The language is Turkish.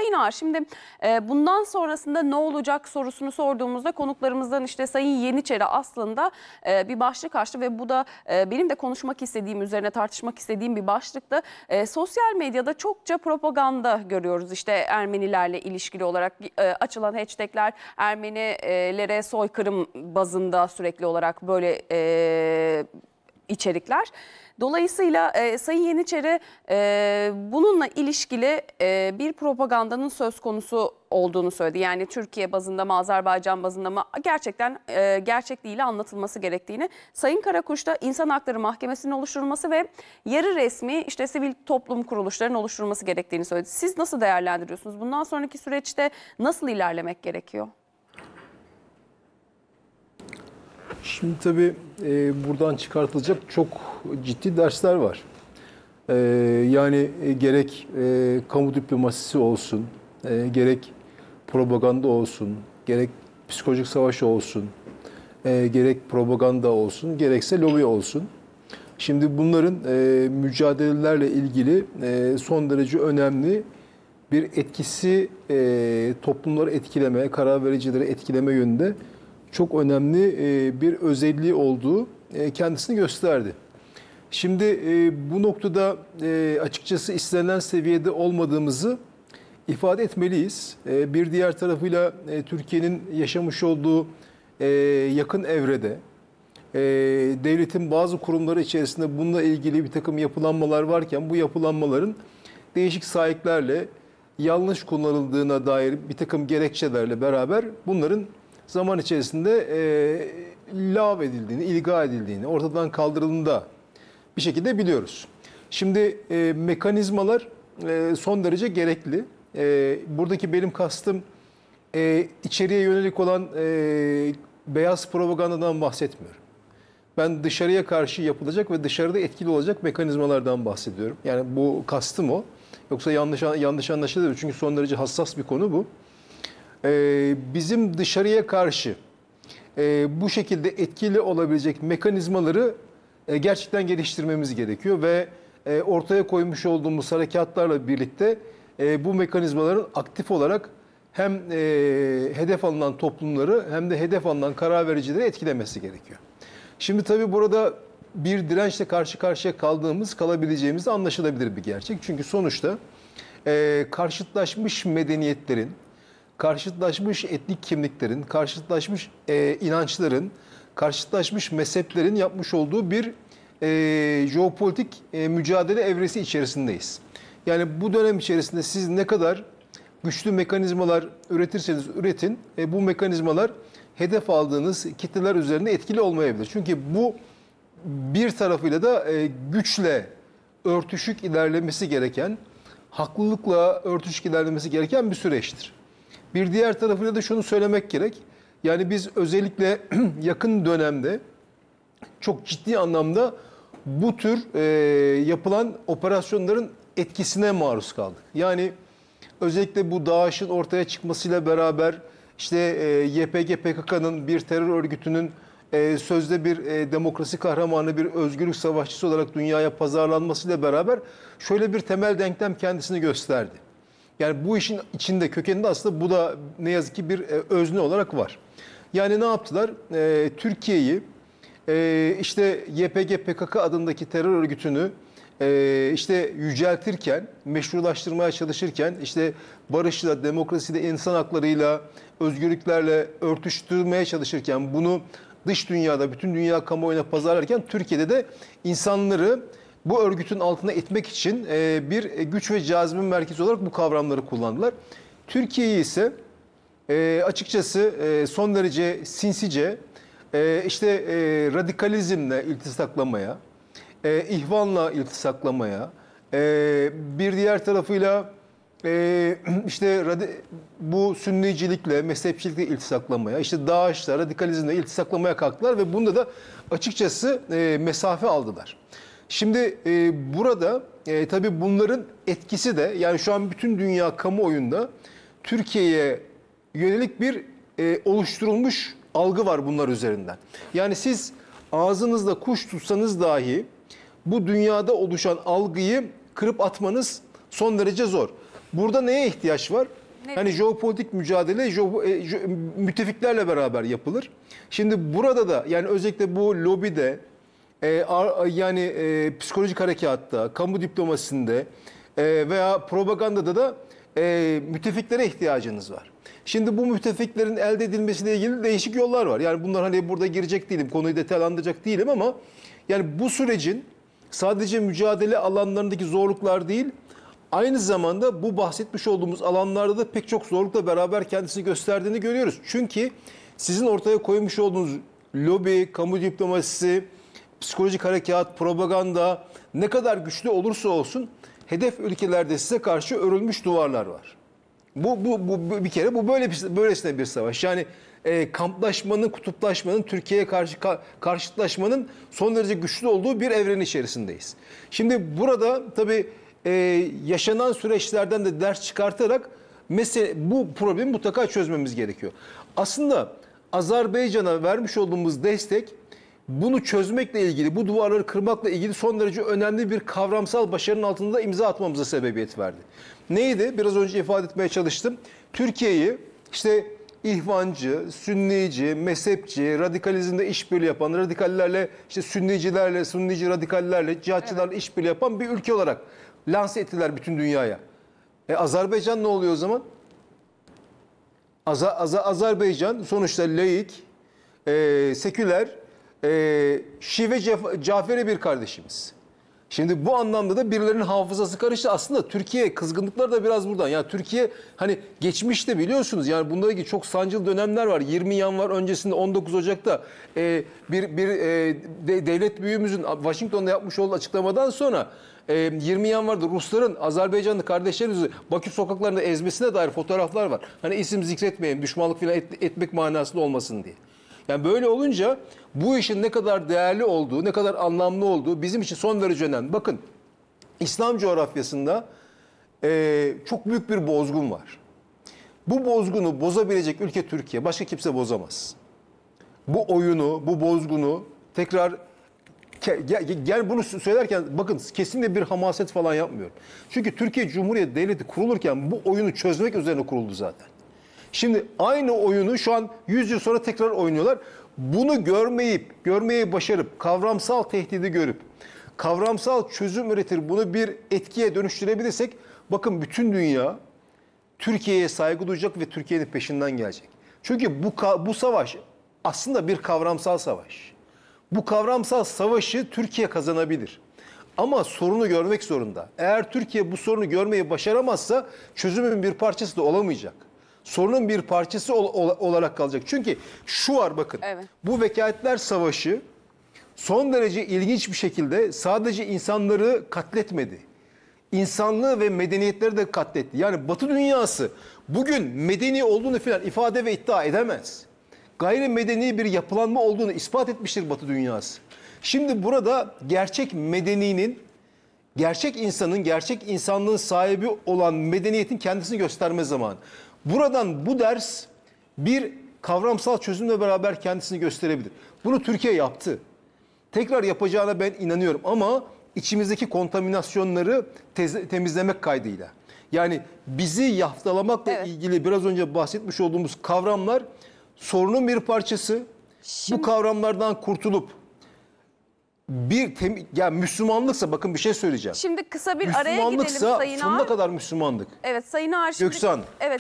Sayın Ağar, şimdi bundan sonrasında ne olacak sorusunu sorduğumuzda konuklarımızdan işte Sayın Yeniçeri aslında bir başlık açtı ve bu da benim de konuşmak istediğim, üzerine tartışmak istediğim bir başlıktı. Sosyal medyada çokça propaganda görüyoruz işte Ermenilerle ilişkili olarak açılan hashtagler Ermenilere soykırım bazında sürekli olarak böyle içerikler. Dolayısıyla Sayın Yeniçeri bununla ilişkili bir propagandanın söz konusu olduğunu söyledi. Yani Türkiye bazında mı, Azerbaycan bazında mı gerçekten gerçekliğiyle anlatılması gerektiğini. Sayın Karakuş da İnsan Hakları Mahkemesi'nin oluşturulması ve yarı resmi işte sivil toplum kuruluşlarının oluşturulması gerektiğini söyledi. Siz nasıl değerlendiriyorsunuz? Bundan sonraki süreçte nasıl ilerlemek gerekiyor? Şimdi tabii buradan çıkartılacak çok ciddi dersler var. Yani gerek kamu diplomasisi olsun, gerek propaganda olsun, gerek psikolojik savaş olsun, gerek propaganda olsun, gerekse lobi olsun. Şimdi bunların mücadelelerle ilgili son derece önemli bir etkisi toplumları etkileme, karar vericileri etkileme yönünde çok önemli bir özelliği olduğu kendisini gösterdi. Şimdi bu noktada açıkçası istenilen seviyede olmadığımızı ifade etmeliyiz. Bir diğer tarafıyla Türkiye'nin yaşamış olduğu yakın evrede devletin bazı kurumları içerisinde bununla ilgili bir takım yapılanmalar varken bu yapılanmaların değişik sahiplerle yanlış kullanıldığına dair bir takım gerekçelerle beraber bunların zaman içerisinde lağv edildiğini, ilga edildiğini, ortadan kaldırıldığını da bir şekilde biliyoruz. Şimdi mekanizmalar son derece gerekli. Buradaki benim kastım içeriye yönelik olan beyaz propagandadan bahsetmiyorum. Ben dışarıya karşı yapılacak ve dışarıda etkili olacak mekanizmalardan bahsediyorum. Yani bu kastım o. Yoksa yanlış anlaşılır. Çünkü son derece hassas bir konu bu. Bizim dışarıya karşı bu şekilde etkili olabilecek mekanizmaları gerçekten geliştirmemiz gerekiyor ve ortaya koymuş olduğumuz harekatlarla birlikte bu mekanizmaların aktif olarak hem hedef alınan toplumları hem de hedef alınan karar vericileri etkilemesi gerekiyor. Şimdi tabii burada bir dirençle karşı karşıya kalabileceğimiz anlaşılabilir bir gerçek. Çünkü sonuçta karşıtlaşmış medeniyetlerin, karşıtlaşmış etnik kimliklerin, karşıtlaşmış inançların, karşıtlaşmış mezheplerin yapmış olduğu bir jeopolitik mücadele evresi içerisindeyiz. Yani bu dönem içerisinde siz ne kadar güçlü mekanizmalar üretirseniz üretin, bu mekanizmalar hedef aldığınız kitleler üzerinde etkili olmayabilir. Çünkü bu bir tarafıyla da güçle örtüşük ilerlemesi gereken, haklılıkla örtüşük ilerlemesi gereken bir süreçtir. Bir diğer tarafıyla da şunu söylemek gerek. Yani biz özellikle yakın dönemde çok ciddi anlamda bu tür yapılan operasyonların etkisine maruz kaldık. Yani özellikle bu DAEŞ'in ortaya çıkmasıyla beraber işte YPG PKK'nın bir terör örgütünün sözde bir demokrasi kahramanı, bir özgürlük savaşçısı olarak dünyaya pazarlanmasıyla beraber şöyle bir temel denklem kendisini gösterdi. Yani bu işin içinde, kökeninde aslında bu da ne yazık ki bir özne olarak var. Yani ne yaptılar? Türkiye'yi işte YPG PKK adındaki terör örgütünü işte yüceltirken, meşrulaştırmaya çalışırken, işte barışla, demokrasiyle, insan haklarıyla, özgürlüklerle örtüştürmeye çalışırken, bunu dış dünyada, bütün dünya kamuoyuna pazarlarken Türkiye'de de insanları bu örgütün altına itmek için bir güç ve cazibe merkezi olarak bu kavramları kullandılar. Türkiye'yi ise açıkçası son derece sinsice işte radikalizmle iltisaklamaya, ihvanla iltisaklamaya, bir diğer tarafıyla işte bu sünnicilikle, mezhepçilikle iltisaklamaya, işte DAEŞ'le, radikalizmle iltisaklamaya kalktılar ve bunda da açıkçası mesafe aldılar. Şimdi burada tabii bunların etkisi de yani şu an bütün dünya kamuoyunda Türkiye'ye yönelik bir oluşturulmuş algı var bunlar üzerinden. Yani siz ağzınızda kuş tutsanız dahi bu dünyada oluşan algıyı kırıp atmanız son derece zor. burada neye ihtiyaç var? Ne? Hani jeopolitik mücadele müttefiklerle beraber yapılır. Şimdi burada da yani özellikle bu lobide psikolojik harekatta, kamu diplomasisinde veya propagandada da müttefiklere ihtiyacınız var. Şimdi bu müttefiklerin elde edilmesiyle ilgili değişik yollar var. Yani bunlar hani burada girecek değilim, konuyu detaylandıracak değilim ama yani bu sürecin sadece mücadele alanlarındaki zorluklar değil, aynı zamanda bu bahsetmiş olduğumuz alanlarda da pek çok zorlukla beraber kendisini gösterdiğini görüyoruz. Çünkü sizin ortaya koymuş olduğunuz lobi, kamu diplomasisi, psikolojik harekat, propaganda ne kadar güçlü olursa olsun hedef ülkelerde size karşı örülmüş duvarlar var. Bu bir kere bu böylesine bir savaş. Yani kamplaşmanın, kutuplaşmanın, Türkiye'ye karşı karşıtlaşmanın son derece güçlü olduğu bir evren içerisindeyiz. Şimdi burada tabii yaşanan süreçlerden de ders çıkartarak bu problemi mutlaka çözmemiz gerekiyor. Aslında Azerbaycan'a vermiş olduğumuz destek bunu çözmekle ilgili, bu duvarları kırmakla ilgili son derece önemli bir kavramsal başarının altında imza atmamıza sebebiyet verdi. Neydi? Biraz önce ifade etmeye çalıştım. Türkiye'yi işte İhvancı, Sünnici, mezhepçi, radikalizmde işbirliği yapan, radikallerle, işte Sünnicilerle, Sünnici radikallerle, cihatçılarla işbirliği yapan bir ülke olarak lanse ettiler bütün dünyaya. Azerbaycan ne oluyor o zaman? Azerbaycan sonuçta laik, seküler, Şii ve Caferi bir kardeşimiz. Şimdi bu anlamda da birilerinin hafızası karıştı. Aslında Türkiye kızgınlıkları da biraz buradan. Yani Türkiye hani geçmişte biliyorsunuz yani bununla ilgili çok sancılı dönemler var. 20 Yanvar öncesinde 19 Ocak'ta devlet büyüğümüzün Washington'da yapmış olduğu açıklamadan sonra 20 Yanvar'da Rusların Azerbaycanlı kardeşlerimizi Bakü sokaklarında ezmesine dair fotoğraflar var. Hani isim zikretmeyin, düşmanlık falan etmek manasında olmasın diye. Yani böyle olunca bu işin ne kadar değerli olduğu, ne kadar anlamlı olduğu bizim için son derece önemli. Bakın İslam coğrafyasında çok büyük bir bozgun var. Bu bozgunu bozabilecek ülke Türkiye. Başka kimse bozamaz. Bu oyunu, bu bozgunu tekrar gel bunu söylerken bakın kesinlikle bir hamaset falan yapmıyorum. Çünkü Türkiye Cumhuriyeti Devleti kurulurken bu oyunu çözmek üzerine kuruldu zaten. Şimdi aynı oyunu şu an 100 yıl sonra tekrar oynuyorlar. Bunu görmeyi başarıp, kavramsal tehdidi görüp, kavramsal çözüm üretir bunu bir etkiye dönüştürebilirsek, bakın bütün dünya Türkiye'ye saygı duyacak ve Türkiye'nin peşinden gelecek. Çünkü bu savaş aslında bir kavramsal savaş. Bu kavramsal savaşı Türkiye kazanabilir. Ama sorunu görmek zorunda. Eğer Türkiye bu sorunu görmeyi başaramazsa çözümün bir parçası da olamayacak. Sorunun bir parçası olarak kalacak. Çünkü şu var bakın. Evet. Bu vekaletler savaşı son derece ilginç bir şekilde sadece insanları katletmedi. İnsanlığı ve medeniyetleri de katletti. Yani Batı dünyası bugün medeni olduğunu falan ifade ve iddia edemez. Gayrimedeni bir yapılanma olduğunu ispat etmiştir Batı dünyası. Şimdi burada gerçek medeninin, gerçek insanın, gerçek insanlığın sahibi olan medeniyetin kendisini gösterme zamanı. Buradan bu ders bir kavramsal çözümle beraber kendisini gösterebilir. Bunu Türkiye yaptı. Tekrar yapacağına ben inanıyorum ama içimizdeki kontaminasyonları temizlemek kaydıyla. Yani bizi yaftalamakla ilgili biraz önce bahsetmiş olduğumuz kavramlar sorunun bir parçası. Bu kavramlardan kurtulup yani Müslümanlıksa bakın bir şey söyleyeceğim. Şimdi kısa bir araya gidelim Sayın Ağar. sonuna kadar Müslümanlık. Evet Sayın Ağar. Göksan. Evet